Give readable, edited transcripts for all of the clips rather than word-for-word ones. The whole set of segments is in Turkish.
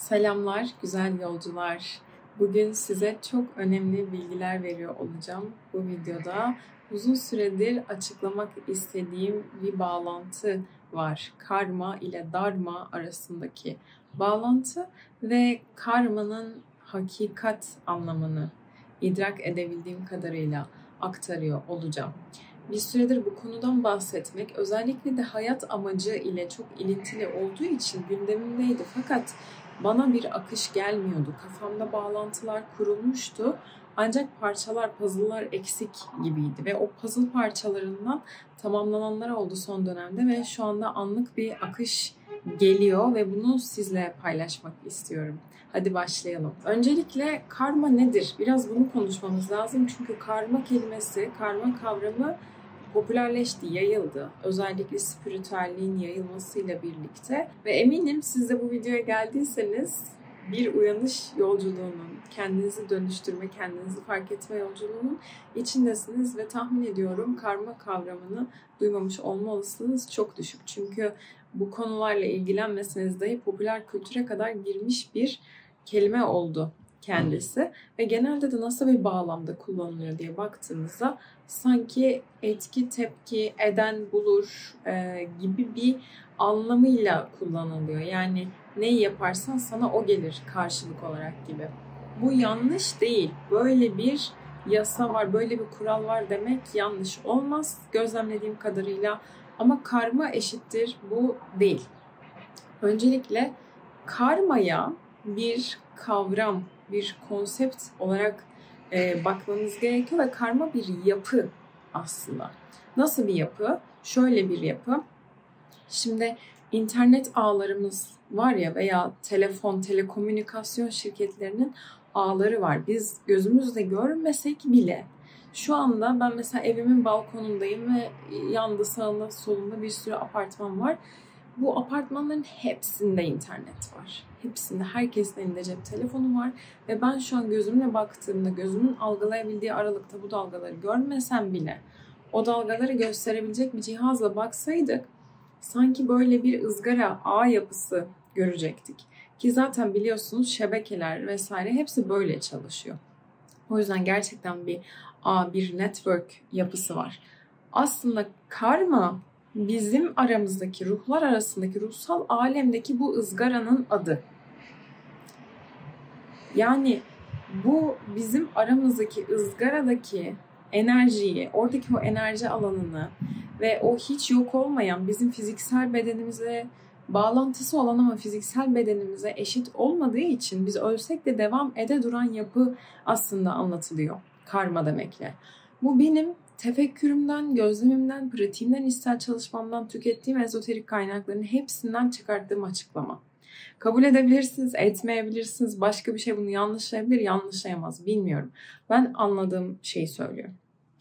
Selamlar, güzel yolcular. Bugün size çok önemli bilgiler veriyor olacağım. Bu videoda uzun süredir açıklamak istediğim bir bağlantı var. Karma ile dharma arasındaki bağlantı ve karmanın hakikat anlamını idrak edebildiğim kadarıyla aktarıyor olacağım. Bir süredir bu konudan bahsetmek, özellikle de hayat amacı ile çok ilintili olduğu için gündemimdeydi. Fakat bana bir akış gelmiyordu. Kafamda bağlantılar kurulmuştu. Ancak parçalar, puzzle'lar eksik gibiydi. Ve o puzzle parçalarından tamamlananlar oldu son dönemde. Ve şu anda anlık bir akış geliyor ve bunu sizle paylaşmak istiyorum. Hadi başlayalım. Öncelikle karma nedir? Biraz bunu konuşmamız lazım. Çünkü karma kelimesi, karma kavramı popülerleşti, yayıldı. Özellikle spiritüelliğin yayılmasıyla birlikte. Ve eminim siz de bu videoya geldiyseniz bir uyanış yolculuğunun, kendinizi dönüştürme, kendinizi fark etme yolculuğunun içindesiniz ve tahmin ediyorum karma kavramını duymamış olma olasılığınız çok düşük. Çünkü bu konularla ilgilenmeseniz dahi popüler kültüre kadar girmiş bir kelime oldu kendisi ve genelde de nasıl bir bağlamda kullanılıyor diye baktığınızda sanki etki, tepki, eden bulur gibi bir anlamıyla kullanılıyor. Yani neyi yaparsan sana o gelir karşılık olarak gibi. Bu yanlış değil. Böyle bir yasa var, böyle bir kural var demek yanlış olmaz gözlemlediğim kadarıyla. Ama karma eşittir bu değil. Öncelikle karmaya bir kavram, bir konsept olarak bakmamız gerekiyor ve karma bir yapı aslında. Nasıl bir yapı? Şöyle bir yapı. Şimdi internet ağlarımız var ya veya telefon, telekomünikasyon şirketlerinin ağları var. Biz gözümüzle görmesek bile şu anda ben mesela evimin balkonundayım ve yanında, sağında, solunda bir sürü apartman var. Bu apartmanların hepsinde internet var. Hepsinde, herkesin elinde cep telefonu var. Ve ben şu an gözümle baktığımda, gözümün algılayabildiği aralıkta bu dalgaları görmesem bile o dalgaları gösterebilecek bir cihazla baksaydık sanki böyle bir ızgara ağ yapısı görecektik. Ki zaten biliyorsunuz şebekeler vesaire hepsi böyle çalışıyor. O yüzden gerçekten bir ağ, bir network yapısı var. Aslında karma bizim aramızdaki, ruhlar arasındaki, ruhsal alemdeki bu ızgaranın adı. Yani bu bizim aramızdaki ızgaradaki enerjiyi, oradaki o enerji alanını ve o hiç yok olmayan bizim fiziksel bedenimize bağlantısı olan ama fiziksel bedenimize eşit olmadığı için biz ölsek de devam ede duran yapı aslında anlatılıyor karma demekle. Bu benim tefekkürümden, gözlemimden, pratiğimden, içsel çalışmamdan tükettiğim ezoterik kaynakların hepsinden çıkarttığım açıklama. Kabul edebilirsiniz, etmeyebilirsiniz. Başka bir şey bunu yanlışlayabilir, yanlışlayamaz. Bilmiyorum. Ben anladığım şeyi söylüyorum.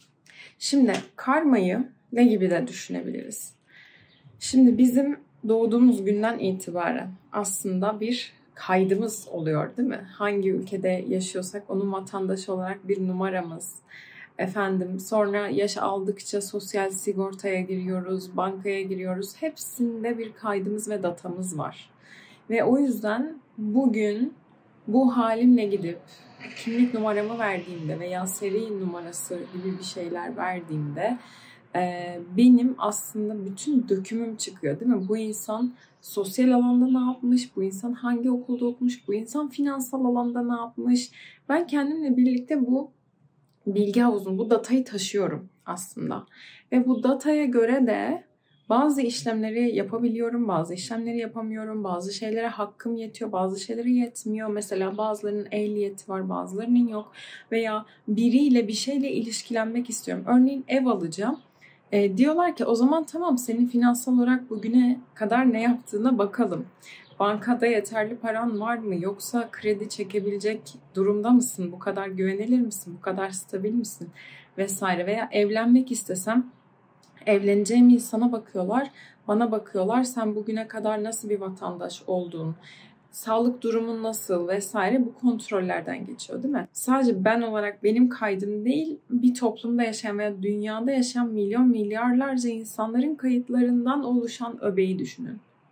Şimdi karmayı ne gibi de düşünebiliriz? Şimdi bizim doğduğumuz günden itibaren aslında bir kaydımız oluyor, değil mi? Hangi ülkede yaşıyorsak onun vatandaşı olarak bir numaramız. Sonra yaş aldıkça sosyal sigortaya giriyoruz, bankaya giriyoruz. Hepsinde bir kaydımız ve datamız var. Ve o yüzden bugün bu halimle gidip kimlik numaramı verdiğimde veya seri numarası gibi bir şeyler verdiğimde benim aslında bütün dökümüm çıkıyor, değil mi? Bu insan sosyal alanda ne yapmış? Bu insan hangi okulda okumuş? Bu insan finansal alanda ne yapmış? Ben kendimle birlikte bu bilgi havuzunu, bu datayı taşıyorum aslında. Ve bu dataya göre de bazı işlemleri yapabiliyorum, bazı işlemleri yapamıyorum, bazı şeylere hakkım yetiyor, bazı şeylere yetmiyor. Mesela bazılarının ehliyeti var, bazılarının yok. Veya biriyle bir şeyle ilişkilenmek istiyorum. Örneğin ev alacağım. Diyorlar ki o zaman tamam senin finansal olarak bugüne kadar ne yaptığına bakalım. Bankada yeterli paran var mı? Yoksa kredi çekebilecek durumda mısın? Bu kadar güvenilir misin? Bu kadar stabil misin? Vesaire. Veya evlenmek istesem evleneceğim insana bakıyorlar, bana bakıyorlar. Sen bugüne kadar nasıl bir vatandaş oldun? Sağlık durumun nasıl vesaire bu kontrollerden geçiyor, değil mi? Sadece ben olarak benim kaydım değil, bir toplumda yaşayan veya dünyada yaşayan milyon milyarlarca insanların kayıtlarından oluşan öbeği düşünün.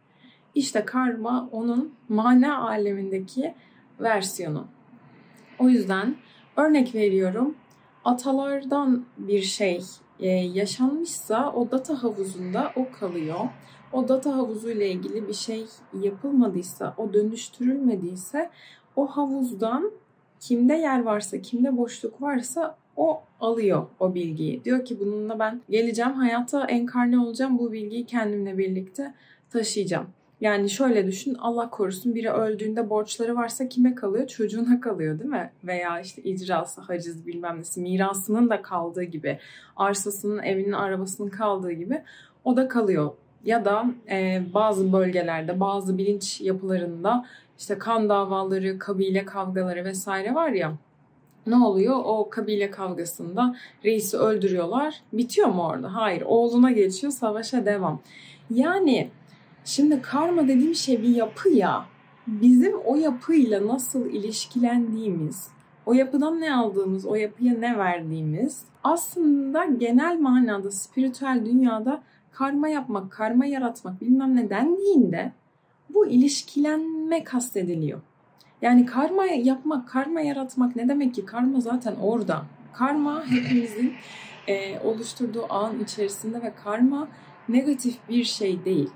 İşte karma onun mana alemindeki versiyonu. O yüzden örnek veriyorum, atalardan bir şey yaşanmışsa o data havuzunda o kalıyor. O data havuzuyla ilgili bir şey yapılmadıysa, o dönüştürülmediyse o havuzdan kimde yer varsa, kimde boşluk varsa o alıyor o bilgiyi. Diyor ki bununla ben geleceğim, hayata enkarne olacağım, bu bilgiyi kendimle birlikte taşıyacağım. Yani şöyle düşün, Allah korusun biri öldüğünde borçları varsa kime kalıyor? Çocuğuna kalıyor değil mi? Veya işte icrası, haciz bilmem nesi, mirasının da kaldığı gibi, arsasının, evinin, arabasının kaldığı gibi o da kalıyor. Ya da bazı bölgelerde, bazı bilinç yapılarında işte kan davaları, kabile kavgaları vesaire var ya, ne oluyor? O kabile kavgasında reisi öldürüyorlar. Bitiyor mu orada? Hayır. Oğluna geçiyor, savaşa devam. Yani şimdi karma dediğim şey bir yapı ya. Bizim o yapıyla nasıl ilişkilendiğimiz, o yapıdan ne aldığımız, o yapıya ne verdiğimiz aslında genel manada spiritüel dünyada karma yapmak, karma yaratmak bilmem ne dendiğinde bu ilişkilenme kastediliyor. Yani karma yapmak, karma yaratmak ne demek ki? Karma zaten orada. Karma hepimizin oluşturduğu ağın içerisinde ve karma negatif bir şey değil.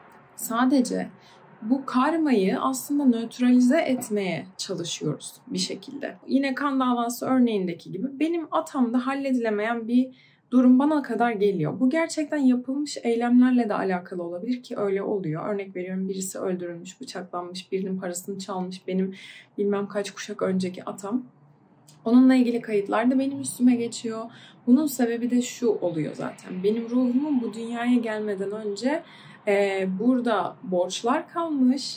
Sadece bu karmayı aslında nötralize etmeye çalışıyoruz bir şekilde. Yine kan davası örneğindeki gibi benim atamda halledilemeyen bir durum bana kadar geliyor. Bu gerçekten yapılmış eylemlerle de alakalı olabilir ki öyle oluyor. Örnek veriyorum, birisi öldürülmüş, bıçaklanmış, birinin parasını çalmış benim bilmem kaç kuşak önceki atam. Onunla ilgili kayıtlar da benim üstüme geçiyor. Bunun sebebi de şu oluyor zaten. Benim ruhumun bu dünyaya gelmeden önce burada borçlar kalmış.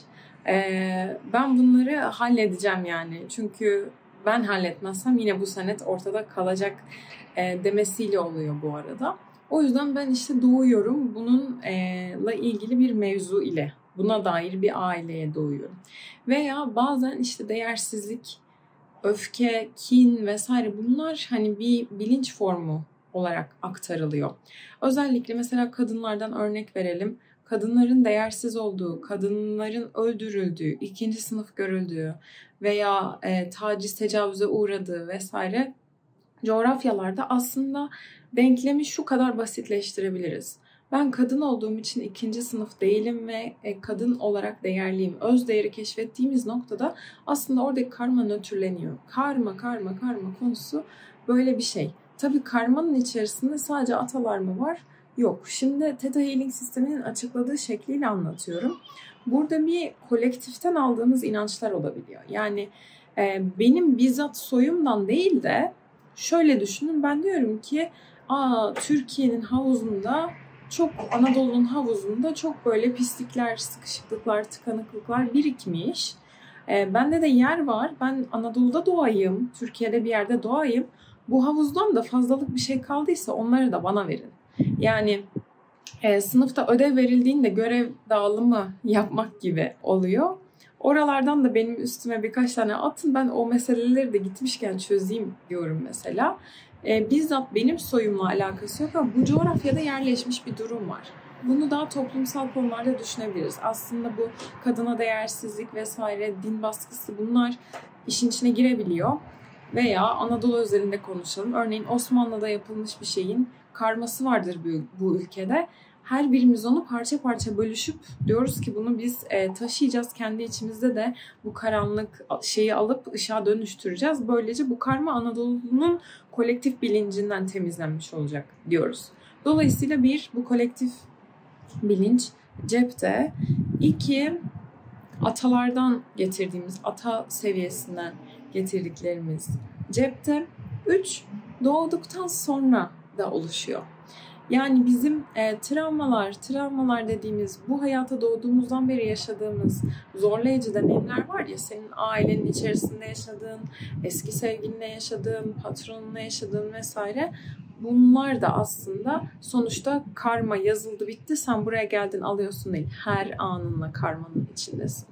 Ben bunları halledeceğim yani. Çünkü ben halletmezsem yine bu senet ortada kalacak demesiyle oluyor bu arada. O yüzden ben işte doğuyorum bununla ilgili bir mevzu ile. Buna dair bir aileye doğuyorum. Veya bazen işte değersizlik, öfke, kin vesaire bunlar hani bir bilinç formu olarak aktarılıyor. Özellikle mesela kadınlardan örnek verelim. Kadınların değersiz olduğu, kadınların öldürüldüğü, ikinci sınıf görüldüğü veya taciz, tecavüze uğradığı vesaire coğrafyalarda aslında denklemi şu kadar basitleştirebiliriz. Ben kadın olduğum için ikinci sınıf değilim ve kadın olarak değerliyim. Öz değeri keşfettiğimiz noktada aslında oradaki karma nötrleniyor. Karma konusu böyle bir şey. Tabii karmanın içerisinde sadece atalar mı var? Yok. Şimdi Theta Healing sisteminin açıkladığı şekliyle anlatıyorum. Burada bir kolektiften aldığımız inançlar olabiliyor. Yani benim bizzat soyumdan değil de şöyle düşünün, ben diyorum ki Türkiye'nin havuzunda Anadolu'nun havuzunda çok böyle pislikler, sıkışıklıklar, tıkanıklıklar birikmiş. Bende de yer var. Ben Anadolu'da doğayım, Türkiye'de bir yerde doğayım. Bu havuzdan da fazlalık bir şey kaldıysa onları da bana verin. Yani sınıfta ödev verildiğinde görev dağılımı yapmak gibi oluyor. Oralardan da benim üstüme birkaç tane atın, ben o meseleleri de gitmişken çözeyim diyorum mesela. Bizzat benim soyumla alakası yok ama bu coğrafyada yerleşmiş bir durum var. Bunu daha toplumsal konularda düşünebiliriz. Aslında bu kadına değersizlik vesaire, din baskısı bunlar işin içine girebiliyor. Veya Anadolu özelinde konuşalım. Örneğin Osmanlı'da yapılmış bir şeyin karması vardır bu ülkede. Her birimiz onu parça parça bölüşüp diyoruz ki bunu biz taşıyacağız. Kendi içimizde de bu karanlık şeyi alıp ışığa dönüştüreceğiz. Böylece bu karma Anadolu'nun kolektif bilincinden temizlenmiş olacak diyoruz. Dolayısıyla bu kolektif bilinç cepte. 2, atalardan getirdiğimiz, ata seviyesinden getirdiklerimiz cepte. 3, doğduktan sonra da oluşuyor. Yani bizim travmalar dediğimiz bu hayata doğduğumuzdan beri yaşadığımız zorlayıcı deneyimler var ya, senin ailenin içerisinde yaşadığın, eski sevgilinle yaşadığın, patronunla yaşadığın vesaire. Bunlar da aslında sonuçta karma yazıldı bitti, sen buraya geldin alıyorsun değil. Her anınla karmanın içindesin.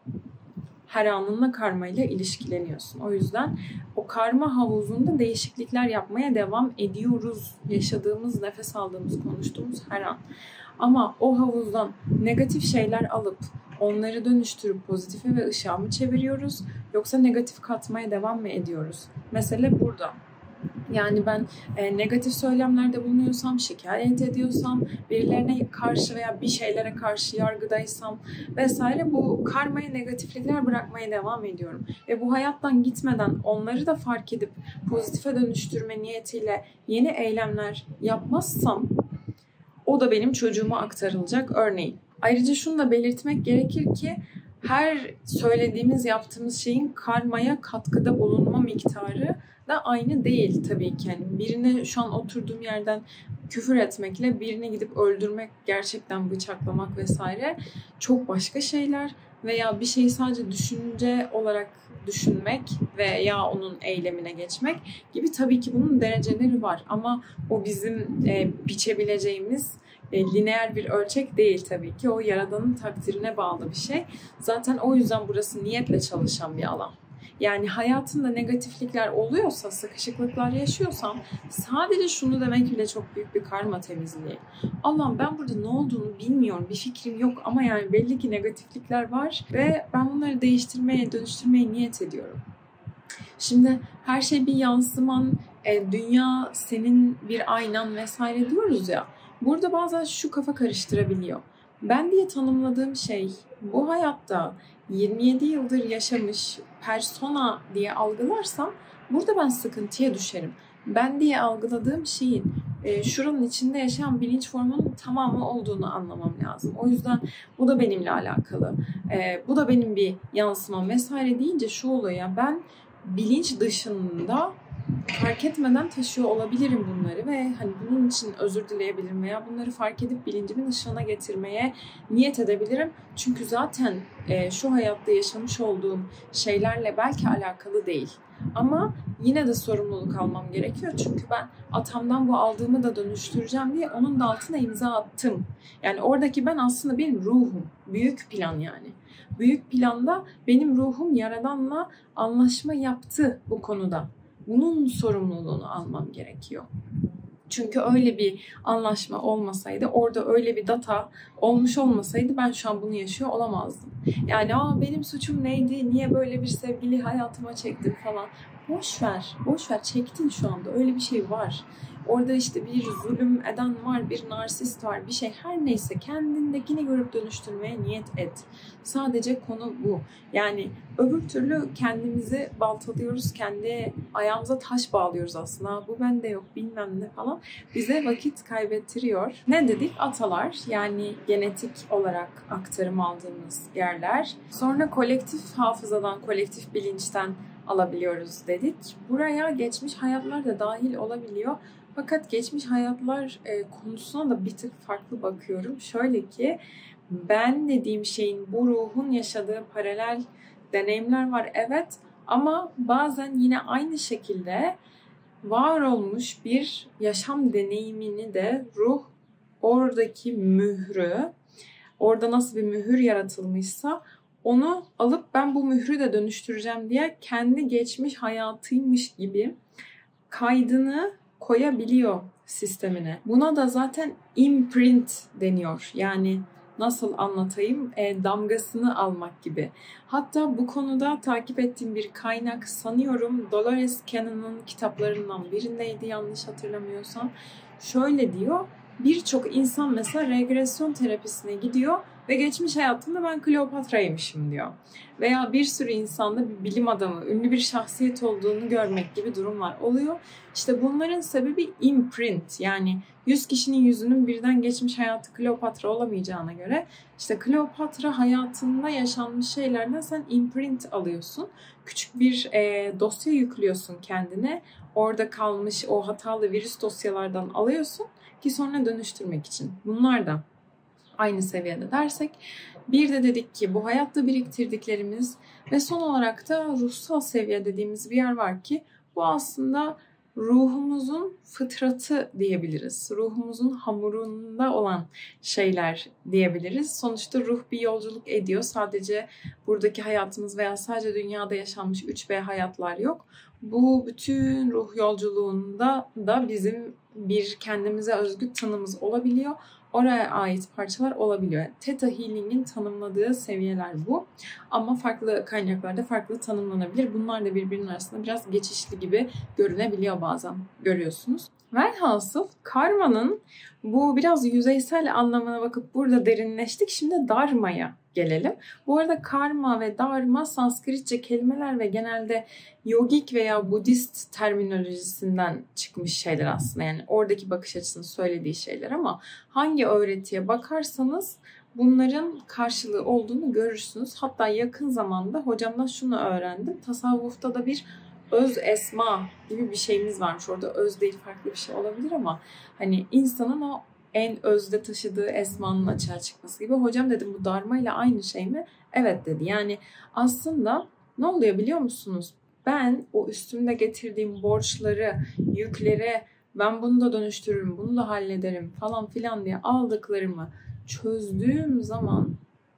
Her anınla karmayla ilişkileniyorsun. O yüzden o karma havuzunda değişiklikler yapmaya devam ediyoruz. Yaşadığımız, nefes aldığımız, konuştuğumuz her an. Ama o havuzdan negatif şeyler alıp onları dönüştürüp pozitife ve ışığa mı çeviriyoruz yoksa negatif katmaya devam mı ediyoruz? Mesele burada. Yani ben negatif söylemlerde bulunuyorsam, şikayet ediyorsam, birilerine karşı veya bir şeylere karşı yargıdaysam vesaire bu karmaya negatiflikler bırakmaya devam ediyorum. Ve bu hayattan gitmeden onları da fark edip pozitife dönüştürme niyetiyle yeni eylemler yapmazsam o da benim çocuğuma aktarılacak örneğin. Ayrıca şunu da belirtmek gerekir ki her söylediğimiz, yaptığımız şeyin karmaya katkıda bulunma miktarı da aynı değil tabii ki. Yani birine şu an oturduğum yerden küfür etmekle birini gidip öldürmek, gerçekten bıçaklamak vesaire çok başka şeyler. Veya bir şeyi sadece düşünce olarak düşünmek veya onun eylemine geçmek gibi tabii ki bunun dereceleri var. Ama o bizim biçebileceğimiz lineer bir ölçek değil tabii ki. O Yaradan'ın takdirine bağlı bir şey. Zaten o yüzden burası niyetle çalışan bir alan. Yani hayatında negatiflikler oluyorsa, sıkışıklıklar yaşıyorsam sadece şunu demek bile çok büyük bir karma temizliği. Allah'ım ben burada ne olduğunu bilmiyorum, bir fikrim yok ama yani belli ki negatiflikler var ve ben bunları değiştirmeye, dönüştürmeye niyet ediyorum. Şimdi her şey bir yansıman, dünya senin bir aynan vesaire diyoruz ya. Burada bazen şu kafa karıştırabiliyor. Ben diye tanımladığım şey bu hayatta 27 yıldır yaşamış persona diye algılarsam burada ben sıkıntıya düşerim. Ben diye algıladığım şeyin şuranın içinde yaşayan bilinç formunun tamamı olduğunu anlamam lazım. O yüzden bu da benimle alakalı. Bu da benim bir yansımam vesaire deyince şu oluyor ya, ben bilinç dışında fark etmeden taşıyor olabilirim bunları ve hani bunun için özür dileyebilirim veya bunları fark edip bilincimin ışığına getirmeye niyet edebilirim. Çünkü zaten şu hayatta yaşamış olduğum şeylerle belki alakalı değil. Ama yine de sorumluluk almam gerekiyor. Çünkü ben atamdan bu aldığımı da dönüştüreceğim diye onun da altına imza attım. Yani oradaki ben aslında benim ruhum. Büyük plan yani. Büyük planda benim ruhum Yaradan'la anlaşma yaptı bu konuda. Bunun sorumluluğunu almam gerekiyor. Çünkü öyle bir anlaşma olmasaydı, orada öyle bir data olmuş olmasaydı ben şu an bunu yaşıyor olamazdım. Yani benim suçum neydi, niye böyle bir sevgili hayatıma çektim falan. Boş ver, boş ver, çektin şu anda, öyle bir şey var. Orada işte bir zulüm eden var, bir narsist var, bir şey her neyse kendindekini görüp dönüştürmeye niyet et. Sadece konu bu. Yani öbür türlü kendimizi baltalıyoruz, kendi ayağımıza taş bağlıyoruz aslında. Bu bende yok bilmem ne falan. Bize vakit kaybettiriyor. Ne dedik? Atalar, yani genetik olarak aktarım aldığımız yerler. Sonra kolektif hafızadan, kolektif bilinçten alabiliyoruz dedik. Buraya geçmiş hayatlar da dahil olabiliyor. Fakat geçmiş hayatlar konusuna da bir tık farklı bakıyorum. Şöyle ki ben dediğim şeyin, bu ruhun yaşadığı paralel deneyimler var evet, ama bazen yine aynı şekilde var olmuş bir yaşam deneyimini de ruh oradaki mührü, orada nasıl bir mühür yaratılmışsa onu alıp ben bu mührü de dönüştüreceğim diye kendi geçmiş hayatıymış gibi kaydını koyabiliyor sistemine. Buna da zaten imprint deniyor. Yani nasıl anlatayım? Damgasını almak gibi. Hatta bu konuda takip ettiğim bir kaynak sanıyorum Dolores Cannon'ın kitaplarından birindeydi yanlış hatırlamıyorsam. Şöyle diyor, birçok insan mesela regresyon terapisine gidiyor ve geçmiş hayatımda ben Kleopatra'ymışım diyor. Veya bir sürü insanda bir bilim adamı, ünlü bir şahsiyet olduğunu görmek gibi durumlar oluyor. İşte bunların sebebi imprint. Yani 100 kişinin yüzünün birden geçmiş hayatı Kleopatra olamayacağına göre işte Kleopatra hayatında yaşanmış şeylerden sen imprint alıyorsun. Küçük bir dosya yüklüyorsun kendine. Orada kalmış o hatalı virüs dosyalardan alıyorsun ki sonra dönüştürmek için. Bunlar da aynı seviyede dersek. Bir de dedik ki bu hayatta biriktirdiklerimiz ve son olarak da ruhsal seviye dediğimiz bir yer var ki bu aslında ruhumuzun fıtratı diyebiliriz. Ruhumuzun hamurunda olan şeyler diyebiliriz. Sonuçta ruh bir yolculuk ediyor. Sadece buradaki hayatımız veya sadece dünyada yaşanmış 3B hayatlar yok. Bu bütün ruh yolculuğunda da bizim bir kendimize özgü tanımız olabiliyor. oraya ait parçalar olabiliyor. Theta Healing'in tanımladığı seviyeler bu. Ama farklı kaynaklarda farklı tanımlanabilir. Bunlar da birbirinin arasında biraz geçişli gibi görünebiliyor bazen. Görüyorsunuz. Velhasıl karmanın bu biraz yüzeysel anlamına bakıp burada derinleştik. Şimdi dharma'ya gelelim. Bu arada karma ve dharma Sanskritçe kelimeler ve genelde yogik veya Budist terminolojisinden çıkmış şeyler aslında. Yani oradaki bakış açısını söylediği şeyler ama hangi öğretiye bakarsanız bunların karşılığı olduğunu görürsünüz. Hatta yakın zamanda hocamdan şunu öğrendim. Tasavvufta da bir öz esma gibi bir şeyimiz varmış. Orada öz değil, farklı bir şey olabilir ama hani insanın o en özde taşıdığı esmanın açığa çıkması gibi. Hocam dedim bu dharma ile aynı şey mi? Evet dedi. Yani aslında ne oluyor biliyor musunuz? Ben o üstümde getirdiğim borçları, yükleri, ben bunu da dönüştürürüm, bunu da hallederim falan filan diye aldıklarımı çözdüğüm zaman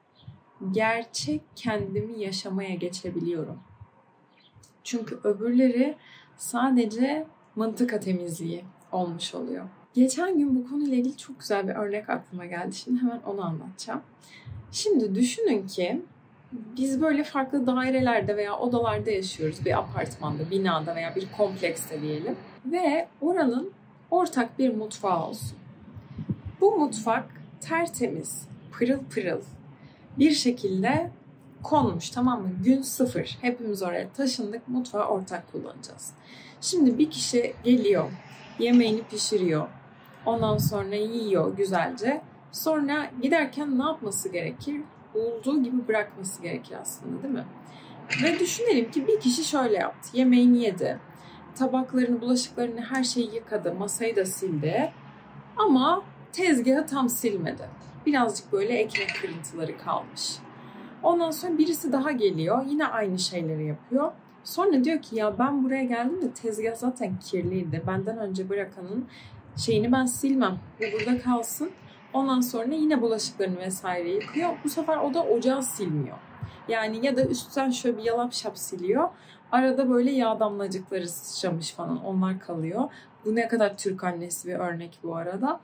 gerçek kendimi yaşamaya geçebiliyorum. Çünkü öbürleri sadece mıntıka temizliği olmuş oluyor. Geçen gün bu konuyla ilgili çok güzel bir örnek aklıma geldi. Şimdi hemen onu anlatacağım. Şimdi düşünün ki biz böyle farklı dairelerde veya odalarda yaşıyoruz. Bir apartmanda, binada veya bir komplekste diyelim. Ve oranın ortak bir mutfağı olsun. Bu mutfak tertemiz, pırıl pırıl bir şekilde konmuş, tamam mı? Gün sıfır. Hepimiz oraya taşındık. Mutfağı ortak kullanacağız. Şimdi bir kişi geliyor. Yemeğini pişiriyor. Ondan sonra yiyor güzelce. Sonra giderken ne yapması gerekir? Olduğu gibi bırakması gerekir aslında, değil mi? Ve düşünelim ki bir kişi şöyle yaptı. Yemeğini yedi. Tabaklarını, bulaşıklarını, her şeyi yıkadı. Masayı da sildi. Ama tezgahı tam silmedi. Birazcık böyle ekmek kırıntıları kalmış. Ondan sonra birisi daha geliyor. Yine aynı şeyleri yapıyor. Sonra diyor ki ya ben buraya geldim de tezgah zaten kirliydi. Benden önce bırakanın şeyini ben silmem. Bu burada kalsın. Ondan sonra yine bulaşıklarını vesaire yıkıyor. Bu sefer o da ocağı silmiyor. Yani ya da üstten şöyle bir yalap şap siliyor. Arada böyle yağ damlacıkları sıçramış falan, onlar kalıyor. Bu ne kadar Türk annesi bir örnek bu arada.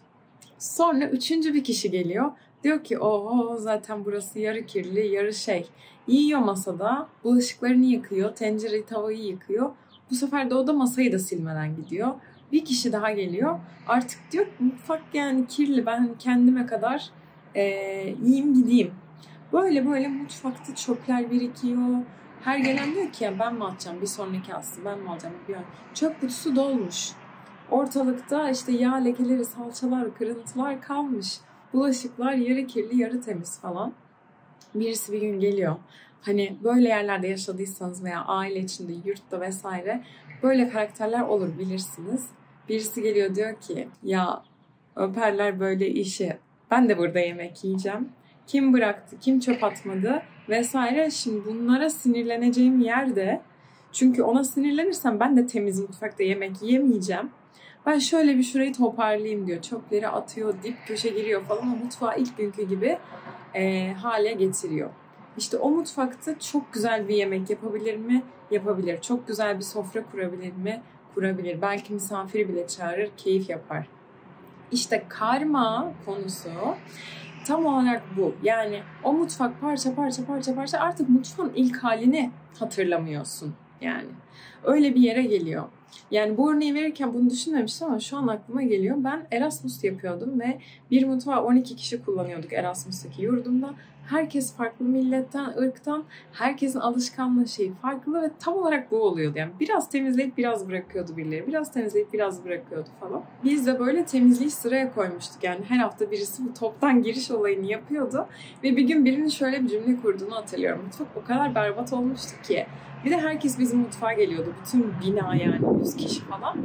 Sonra üçüncü bir kişi geliyor. Diyor ki oho zaten burası yarı kirli yarı şey. Yiyor masada, bulaşıklarını yıkıyor, tencereyi tavayı yıkıyor. Bu sefer de o da masayı da silmeden gidiyor. Bir kişi daha geliyor. Artık diyor mutfak yani kirli, ben kendime kadar yiyeyim gideyim. Böyle böyle mutfakta çöpler birikiyor. Her gelen diyor ki ya ben mi atacağım, bir sonraki atsın, ben mi alacağım bir çöp kutusu dolmuş. Ortalıkta işte yağ lekeleri, salçalar, kırıntılar kalmış. Bulaşıklar yarı kirli, yarı temiz falan. Birisi bir gün geliyor. Hani böyle yerlerde yaşadıysanız veya aile içinde, yurtta vesaire böyle karakterler olur, bilirsiniz. Birisi geliyor diyor ki ya öperler böyle işi. Ben de burada yemek yiyeceğim. Kim bıraktı, kim çöp atmadı vesaire. Şimdi bunlara sinirleneceğim yerde, çünkü ona sinirlenirsem ben de temiz mutfakta yemek yiyemeyeceğim. Ben şöyle bir şurayı toparlayayım diyor. Çöpleri atıyor, dip köşe giriyor falan ama mutfağı ilk günkü gibi hale getiriyor. İşte o mutfakta çok güzel bir yemek yapabilir mi? Yapabilir. Çok güzel bir sofra kurabilir mi? Kurabilir. Belki misafiri bile çağırır, keyif yapar. İşte karma konusu tam olarak bu. Yani o mutfak parça artık mutfağın ilk halini hatırlamıyorsun yani. Öyle bir yere geliyor. Yani bu örneği verirken bunu düşünmemiştim ama şu an aklıma geliyor. Ben Erasmus yapıyordum ve bir mutfağı 12 kişi kullanıyorduk Erasmus'taki yurdumda. Herkes farklı milletten, ırktan, herkesin alışkanlığı şeyi farklı ve tam olarak bu oluyordu. Yani biraz temizleyip biraz bırakıyordu birileri, biraz temizleyip biraz bırakıyordu falan. Biz de böyle temizliği sıraya koymuştuk. Yani her hafta birisi bu toptan giriş olayını yapıyordu ve bir gün birinin şöyle bir cümle kurduğunu hatırlıyorum. Mutfak o kadar berbat olmuştu ki. Bir de herkes bizim mutfağa geliyordu. Bütün bina yani 100 kişi falan.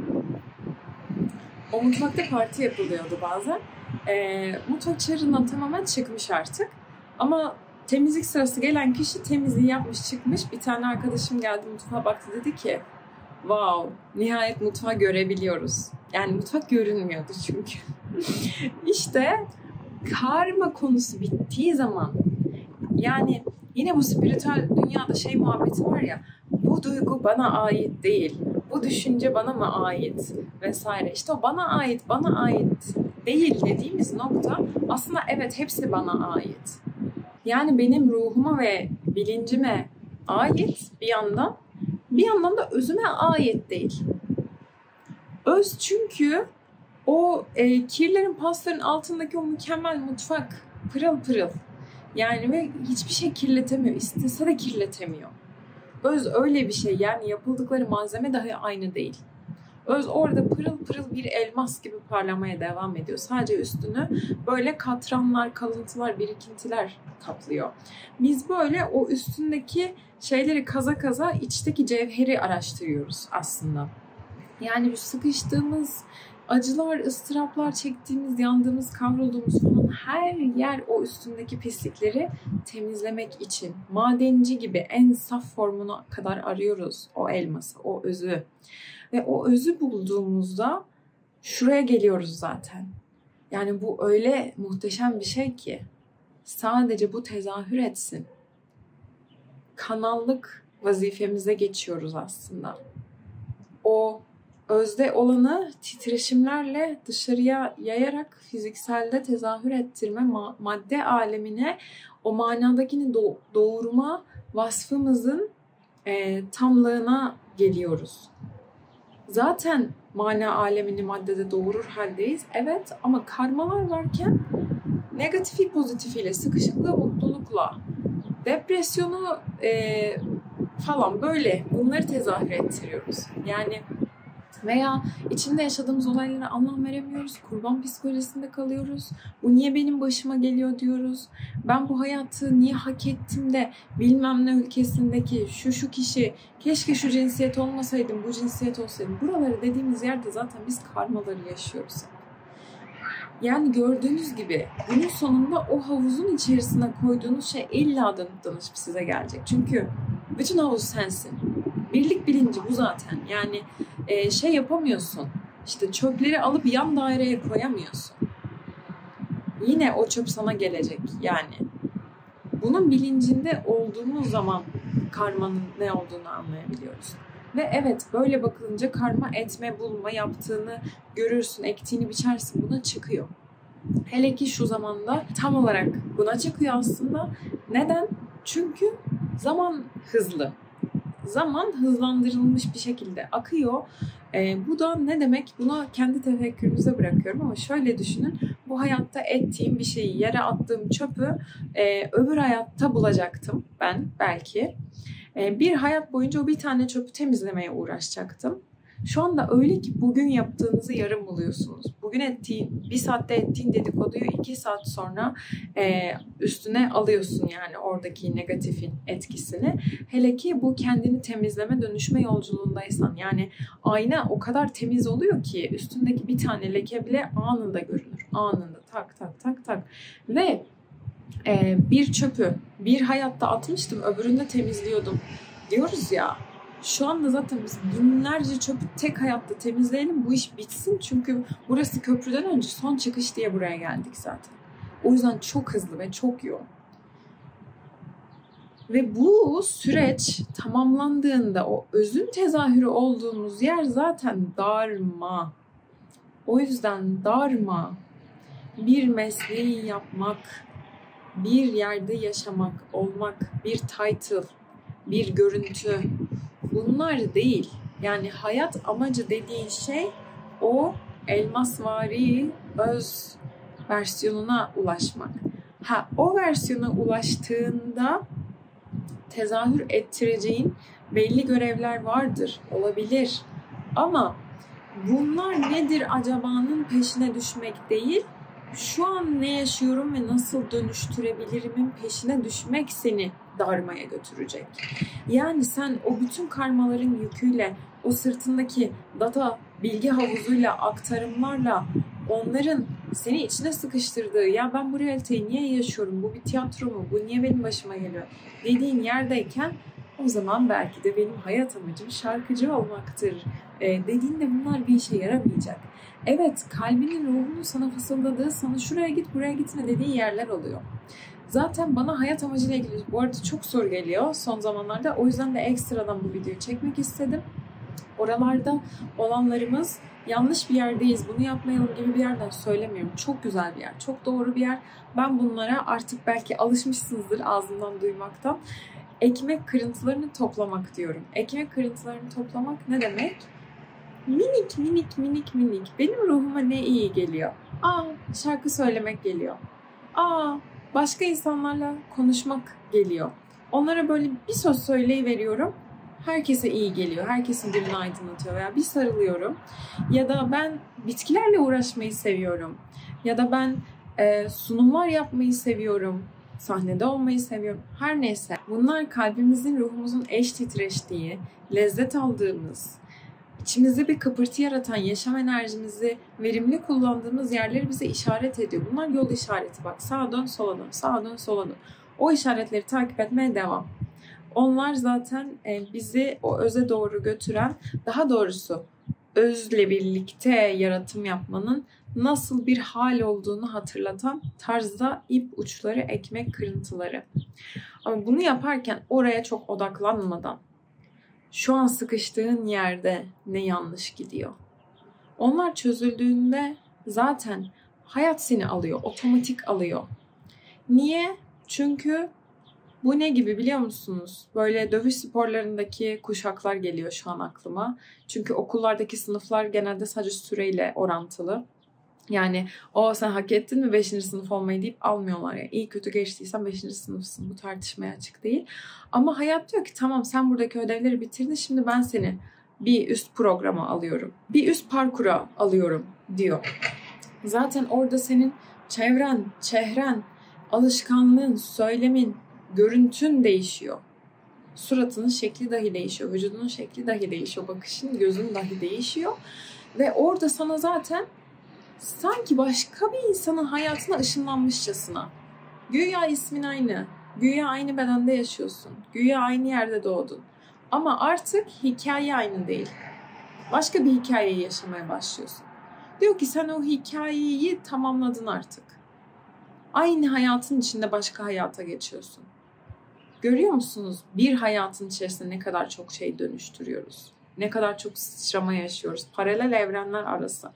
O mutfakta parti yapılıyordu bazen. Mutfak çığırından tamamen çıkmış artık. Ama temizlik sırası gelen kişi temizliği yapmış çıkmış. Bir tane arkadaşım geldi mutfağa baktı, dedi ki wow, nihayet mutfağı görebiliyoruz. Yani mutfak görünmüyordu çünkü. İşte karma konusu bittiği zaman, yani yine bu spiritüel dünyada şey muhabbeti var ya, bu duygu bana ait değil, bu düşünce bana mı ait vesaire. İşte o bana ait değil dediğimiz nokta aslında evet hepsi bana ait. Yani benim ruhuma ve bilincime ait bir yandan da özüme ait değil. Öz çünkü o kirlerin, pasların altındaki o mükemmel mutfak pırıl pırıl. Yani ve hiçbir şey kirletemiyor. İstese de kirletemiyor. Öz öyle bir şey. Yani yapıldıkları malzeme dahi aynı değil. Öz orada pırıl pırıl bir elmas gibi parlamaya devam ediyor. Sadece üstünü böyle katranlar, kalıntılar, birikintiler kaplıyor. Biz böyle o üstündeki şeyleri kaza kaza içteki cevheri araştırıyoruz aslında. Yani sıkıştığımız, acılar, ıstıraplar çektiğimiz, yandığımız, kavrulduğumuz falan her yer o üstündeki pislikleri temizlemek için. Madenci gibi en saf formuna kadar arıyoruz o elması, o özü. Ve o özü bulduğumuzda şuraya geliyoruz zaten. Yani bu öyle muhteşem bir şey ki sadece bu tezahür etsin. Kanallık vazifemize geçiyoruz aslında. O özde olanı titreşimlerle dışarıya yayarak fizikselde tezahür ettirme, madde alemine o manadakini doğurma vasfımızın tamlığına geliyoruz. Zaten mana alemini maddede doğurur haldeyiz. Evet ama karmalar varken negatifi pozitifiyle, sıkışıklığı mutlulukla, depresyonu falan böyle bunları tezahür ettiriyoruz. Yani veya içinde yaşadığımız olaylara anlam veremiyoruz. Kurban psikolojisinde kalıyoruz. Bu niye benim başıma geliyor diyoruz. Ben bu hayatı niye hak ettim de bilmem ne ülkesindeki şu kişi keşke şu cinsiyet olmasaydım, bu cinsiyet olsaydım. Buraları dediğimiz yerde zaten biz karmaları yaşıyoruz. Yani gördüğünüz gibi günün sonunda o havuzun içerisine koyduğunuz şey illa danışıp size gelecek. Çünkü bütün havuz sensin. Birlik bilinci bu zaten. Yani şey yapamıyorsun. İşte çöpleri alıp yan daireye koyamıyorsun. Yine o çöp sana gelecek yani. Bunun bilincinde olduğumuz zaman karmanın ne olduğunu anlayabiliyoruz. Ve evet böyle bakılınca karma etme, bulma yaptığını görürsün, ektiğini biçersin, buna çıkıyor. Hele ki şu zamanda tam olarak buna çıkıyor aslında. Neden? Çünkü zaman hızlı. Zaman hızlandırılmış bir şekilde akıyor. Bu da ne demek? Buna kendi tefekkürünüze bırakıyorum ama şöyle düşünün. Bu hayatta ettiğim bir şeyi, yere attığım çöpü öbür hayatta bulacaktım ben belki. Bir hayat boyunca o bir tane çöpü temizlemeye uğraşacaktım. Şu anda öyle ki bugün yaptığınızı yarım buluyorsunuz. Bugün bir saatte ettiğin dedikoduyu 2 saat sonra üstüne alıyorsun yani oradaki negatifin etkisini. Hele ki bu kendini temizleme, dönüşme yolculuğundaysan yani ayna o kadar temiz oluyor ki üstündeki bir tane leke bile anında görünür. Anında tak tak tak tak. Ve bir çöpü bir hayatta atmıştım, öbüründe temizliyordum diyoruz ya. Şu anda zaten biz binlerce çöpü tek hayatta temizleyelim, bu iş bitsin. Çünkü burası köprüden önce son çıkış diye buraya geldik zaten. O yüzden çok hızlı ve çok yoğun. Ve bu süreç tamamlandığında o özün tezahürü olduğumuz yer zaten darma. O yüzden darma, bir mesleği yapmak, bir yerde yaşamak, olmak, bir title, bir görüntü, bunlar değil. Yani hayat amacı dediğin şey o elmasvari öz versiyonuna ulaşmak. O versiyona ulaştığında tezahür ettireceğin belli görevler vardır, olabilir. Ama bunlar nedir acabanın peşine düşmek değil, şu an ne yaşıyorum ve nasıl dönüştürebilirimin peşine düşmek seni darmaya götürecek. Yani sen o bütün karmaların yüküyle, o sırtındaki data, bilgi havuzuyla, aktarımlarla, onların seni içine sıkıştırdığı, ya ben bu realiteyi niye yaşıyorum, bu bir tiyatro mu, bu niye benim başıma geliyor dediğin yerdeyken o zaman belki de benim hayat amacım şarkıcı olmaktır dediğinde bunlar bir işe yaramayacak. Evet, kalbinin, ruhunun sana fısıldadığı, sana şuraya git, buraya gitme dediği yerler oluyor. Zaten bana hayat amacıyla ilgili bu arada çok soru geliyor son zamanlarda. O yüzden de ekstradan bu videoyu çekmek istedim. Oralarda olanlarımız yanlış bir yerdeyiz, bunu yapmayalım gibi bir yerden söylemiyorum. Çok güzel bir yer, çok doğru bir yer. Ben bunlara artık belki alışmışsınızdır ağzımdan duymaktan. Ekmek kırıntılarını toplamak diyorum. Ekmek kırıntılarını toplamak ne demek? Minik minik minik minik. Benim ruhuma ne iyi geliyor? Şarkı söylemek geliyor. Başka insanlarla konuşmak geliyor. Onlara böyle bir söz söyleyiveriyorum. Herkese iyi geliyor. Herkesin gününü aydınlatıyor. Veya bir sarılıyorum. Ya da ben bitkilerle uğraşmayı seviyorum. Ya da ben sunumlar yapmayı seviyorum. Sahnede olmayı seviyorum. Her neyse. Bunlar kalbimizin, ruhumuzun eş titreştiği, lezzet aldığımız, İçimizde bir kıpırtı yaratan, yaşam enerjimizi verimli kullandığımız yerleri bize işaret ediyor. Bunlar yol işareti. Bak, sağa dön, sola dön, sağa dön, sola dön. O işaretleri takip etmeye devam. Onlar zaten bizi o öze doğru götüren, daha doğrusu özle birlikte yaratım yapmanın nasıl bir hal olduğunu hatırlatan tarzda ip uçları, ekmek kırıntıları. Ama bunu yaparken oraya çok odaklanmadan, şu an sıkıştığın yerde ne yanlış gidiyor? Onlar çözüldüğünde zaten hayat seni alıyor, otomatik alıyor. Niye? Çünkü bu ne gibi biliyor musunuz? Böyle dövüş sporlarındaki kuşaklar geliyor şu an aklıma. Çünkü okullardaki sınıflar genelde sadece süreyle orantılı. Yani sen hak ettin mi 5. sınıf olmayı deyip almıyorlar ya. İyi kötü geçtiysen 5. sınıfsın. Bu tartışmaya açık değil. Ama hayat diyor ki tamam, sen buradaki ödevleri bitirdin. Şimdi ben seni bir üst programa alıyorum. Bir üst parkura alıyorum diyor. Zaten orada senin çevren, çehren, alışkanlığın, söylemin, görüntün değişiyor. Suratının şekli dahi değişiyor. Vücudunun şekli dahi değişiyor. Bakışın, gözün dahi değişiyor. Ve orada sana zaten sanki başka bir insanın hayatına ışınlanmışçasına. Güya ismin aynı. Güya aynı bedende yaşıyorsun. Güya aynı yerde doğdun. Ama artık hikaye aynı değil. Başka bir hikayeyi yaşamaya başlıyorsun. Diyor ki sen o hikayeyi tamamladın artık. Aynı hayatın içinde başka hayata geçiyorsun. Görüyor musunuz? Bir hayatın içerisinde ne kadar çok şey dönüştürüyoruz. Ne kadar çok sıçrama yaşıyoruz. Paralel evrenler arası.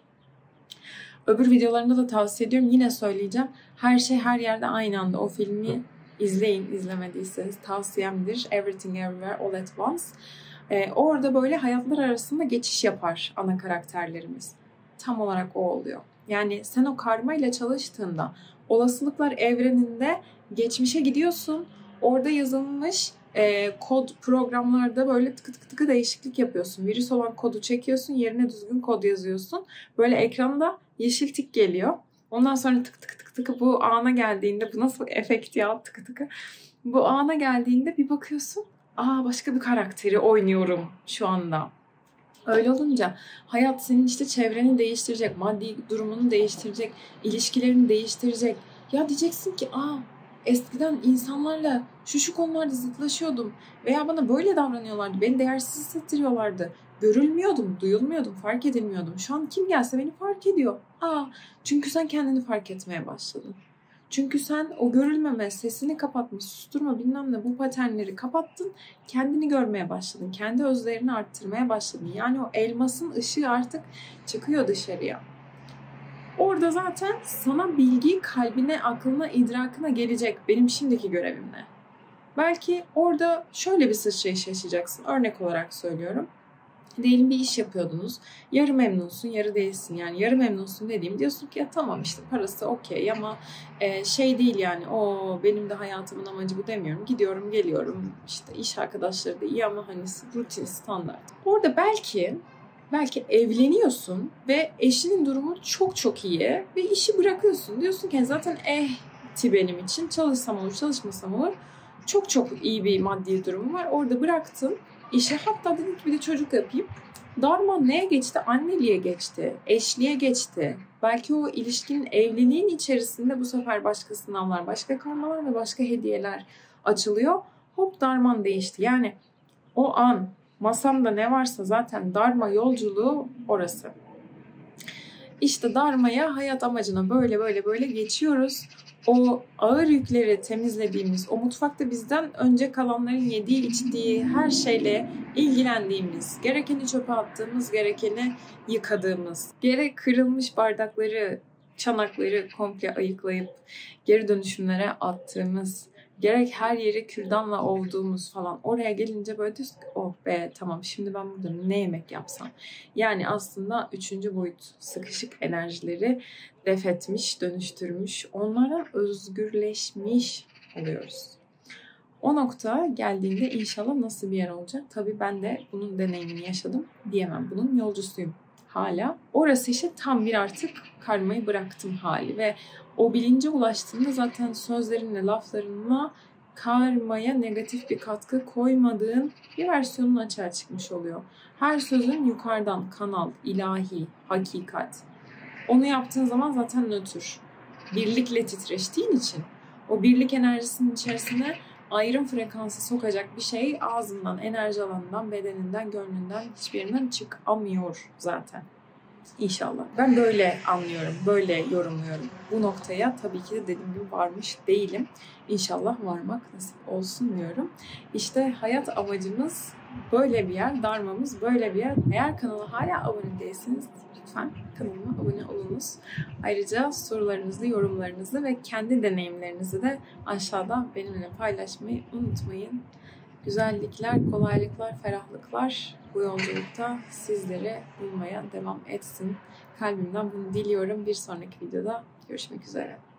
Öbür videolarında da tavsiye ediyorum. Yine söyleyeceğim. Her şey her yerde aynı anda. O filmi izleyin, izlemediyseniz tavsiyemdir. Everything Everywhere All at Once. Orada böyle hayatlar arasında geçiş yapar ana karakterlerimiz. Tam olarak o oluyor. Yani sen o karma ile çalıştığında olasılıklar evreninde geçmişe gidiyorsun. Orada yazılmış kod programlarda böyle tıkı tıkı tıkı değişiklik yapıyorsun. Virüs olan kodu çekiyorsun, yerine düzgün kod yazıyorsun. Böyle ekranda yeşil tik geliyor. Ondan sonra tık tık tık tık bu ana geldiğinde, bu nasıl efekt ya, tıkı tıkı. Bu ana geldiğinde bir bakıyorsun, başka bir karakteri oynuyorum şu anda. Öyle olunca hayat senin işte çevreni değiştirecek, maddi durumunu değiştirecek, ilişkilerini değiştirecek. Ya diyeceksin ki eskiden insanlarla şu konularda zıtlaşıyordum veya bana böyle davranıyorlardı, beni değersiz hissettiriyorlardı. Görülmüyordum, duyulmuyordum, fark edilmiyordum. Şu an kim gelse beni fark ediyor. Çünkü sen kendini fark etmeye başladın. Çünkü sen o görülmeme, sesini kapatma, susturma bilmem ne bu paternleri kapattın. Kendini görmeye başladın. Kendi özlerini arttırmaya başladın. Yani o elmasın ışığı artık çıkıyor dışarıya. Orada zaten sana bilgi kalbine, aklına, idrakına gelecek benim şimdiki görevimle. Belki orada şöyle bir sıçrayış yaşayacaksın. Örnek olarak söylüyorum. Diyelim bir iş yapıyordunuz. Yarı memnunsun, yarı değilsin. Yani yarı memnunsun dediğim, diyorsun ki ya tamam işte parası okey ama şey değil yani benim de hayatımın amacı bu demiyorum. Gidiyorum geliyorum işte iş arkadaşları da iyi ama hani rutin standart. Orada belki evleniyorsun ve eşinin durumu çok çok iyi ve işi bırakıyorsun. Diyorsun ki zaten benim için çalışsam olur çalışmasam olur. Çok çok iyi bir maddi durum var. Orada bıraktın işe, hatta dedin ki bir de çocuk yapayım. Darman neye geçti? Anneliğe geçti. Eşliğe geçti. Belki o ilişkinin, evliliğin içerisinde bu sefer başka sınavlar, başka karmalar ve başka hediyeler açılıyor. Hop darman değişti. Yani o an masamda ne varsa zaten darma yolculuğu orası. İşte darmaya, hayat amacına böyle geçiyoruz. o ağır yükleri temizlediğimiz, o mutfakta bizden önce kalanların yediği, içtiği her şeyle ilgilendiğimiz, gerekeni çöpe attığımız, gerekeni yıkadığımız, gerek kırılmış bardakları, çanakları komple ayıklayıp geri dönüşümlere attığımız, gerek her yeri kürdanla olduğumuz falan. Oraya gelince böyle diyoruz ki oh be tamam, şimdi ben burada ne yemek yapsam. Yani aslında 3. boyut sıkışık enerjileri def etmiş, dönüştürmüş, onlardan özgürleşmiş oluyoruz. O nokta geldiğinde inşallah nasıl bir yer olacak? Tabii ben de bunun deneyimini yaşadım diyemem. Bunun yolcusuyum hala. Orası işte tam bir artık karmayı bıraktım hali ve o bilince ulaştığında zaten sözlerinle, laflarınla karmaya negatif bir katkı koymadığın bir versiyonun açığa çıkmış oluyor. Her sözün yukarıdan, kanal, ilahi, hakikat. Onu yaptığın zaman zaten nötr. Birlikle titreştiğin için o birlik enerjisinin içerisine ayrım frekansı sokacak bir şey ağzından, enerji alanından, bedeninden, gönlünden, hiçbirinden çıkamıyor zaten. İnşallah. Ben böyle anlıyorum, böyle yorumluyorum. Bu noktaya tabii ki de dediğim gibi varmış değilim. İnşallah varmak nasip olsun diyorum. İşte hayat amacımız böyle bir yer, dharmamız böyle bir yer. Eğer kanala hala abone değilseniz lütfen kanalıma abone olunuz. Ayrıca sorularınızı, yorumlarınızı ve kendi deneyimlerinizi de aşağıda benimle paylaşmayı unutmayın. Güzellikler, kolaylıklar, ferahlıklar bu yolculukta sizleri bulmaya devam etsin. Kalbimden bunu diliyorum. Bir sonraki videoda görüşmek üzere.